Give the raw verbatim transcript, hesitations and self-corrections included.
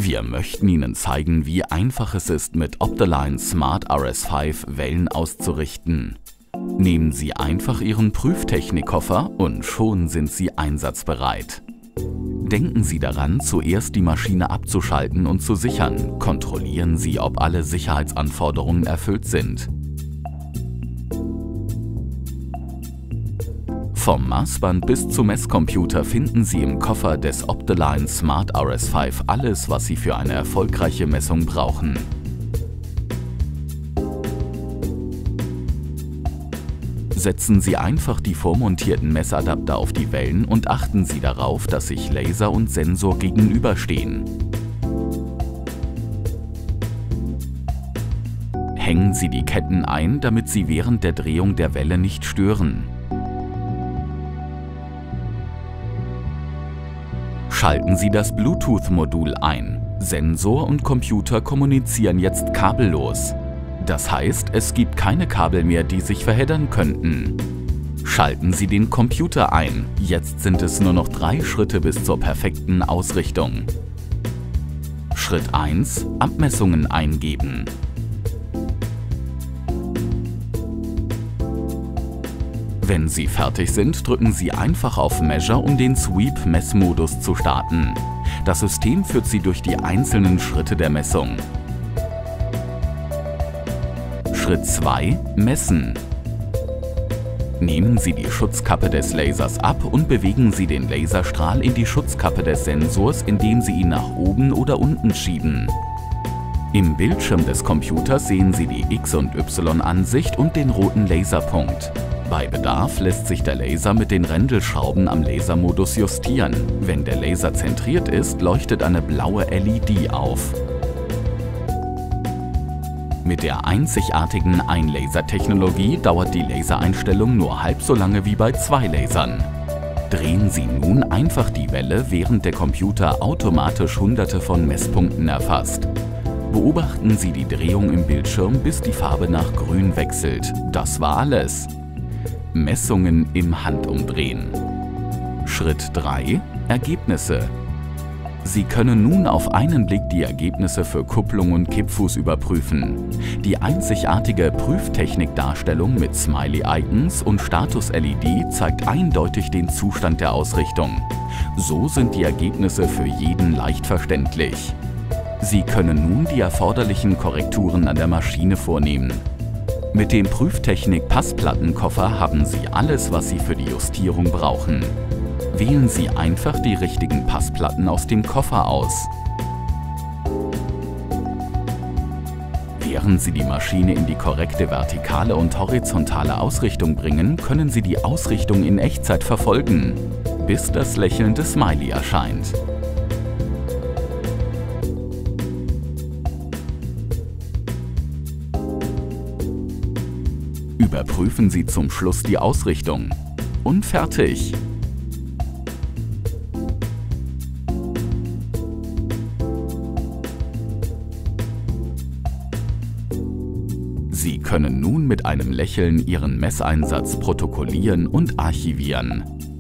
Wir möchten Ihnen zeigen, wie einfach es ist, mit Optoline Smart R S fünf Wellen auszurichten. Nehmen Sie einfach Ihren Prüftechnikkoffer und schon sind Sie einsatzbereit. Denken Sie daran, zuerst die Maschine abzuschalten und zu sichern. Kontrollieren Sie, ob alle Sicherheitsanforderungen erfüllt sind. Vom Maßband bis zum Messcomputer finden Sie im Koffer des Optoline Smart R S fünf alles, was Sie für eine erfolgreiche Messung brauchen. Setzen Sie einfach die vormontierten Messadapter auf die Wellen und achten Sie darauf, dass sich Laser und Sensor gegenüberstehen. Hängen Sie die Ketten ein, damit sie während der Drehung der Welle nicht stören. Schalten Sie das Bluetooth-Modul ein. Sensor und Computer kommunizieren jetzt kabellos. Das heißt, es gibt keine Kabel mehr, die sich verheddern könnten. Schalten Sie den Computer ein. Jetzt sind es nur noch drei Schritte bis zur perfekten Ausrichtung. Schritt eins: Abmessungen eingeben. Wenn Sie fertig sind, drücken Sie einfach auf Measure, um den Sweep-Messmodus zu starten. Das System führt Sie durch die einzelnen Schritte der Messung. Schritt zwei: Messen. Nehmen Sie die Schutzkappe des Lasers ab und bewegen Sie den Laserstrahl in die Schutzkappe des Sensors, indem Sie ihn nach oben oder unten schieben. Im Bildschirm des Computers sehen Sie die X- und Y-Ansicht und den roten Laserpunkt. Bei Bedarf lässt sich der Laser mit den Rändelschrauben am Lasermodus justieren. Wenn der Laser zentriert ist, leuchtet eine blaue L E D auf. Mit der einzigartigen Ein-Laser-Technologie dauert die Lasereinstellung nur halb so lange wie bei zwei Lasern. Drehen Sie nun einfach die Welle, während der Computer automatisch Hunderte von Messpunkten erfasst. Beobachten Sie die Drehung im Bildschirm, bis die Farbe nach Grün wechselt. Das war alles. Messungen im Handumdrehen. Schritt drei: Ergebnisse. Sie können nun auf einen Blick die Ergebnisse für Kupplung und Kippfuß überprüfen. Die einzigartige Prüftechnik-Darstellung mit Smiley-Icons und Status-L E D zeigt eindeutig den Zustand der Ausrichtung. So sind die Ergebnisse für jeden leicht verständlich. Sie können nun die erforderlichen Korrekturen an der Maschine vornehmen. Mit dem Prüftechnik-Passplattenkoffer haben Sie alles, was Sie für die Justierung brauchen. Wählen Sie einfach die richtigen Passplatten aus dem Koffer aus. Während Sie die Maschine in die korrekte vertikale und horizontale Ausrichtung bringen, können Sie die Ausrichtung in Echtzeit verfolgen, bis das lächelnde Smiley erscheint. Überprüfen Sie zum Schluss die Ausrichtung. Und fertig! Sie können nun mit einem Lächeln Ihren Messeinsatz protokollieren und archivieren.